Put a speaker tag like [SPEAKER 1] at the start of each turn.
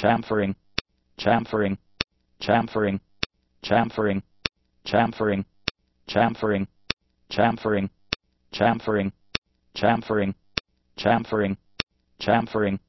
[SPEAKER 1] chamfering, chamfering, chamfering, chamfering, chamfering, chamfering, chamfering, chamfering, chamfering, chamfering, chamfering,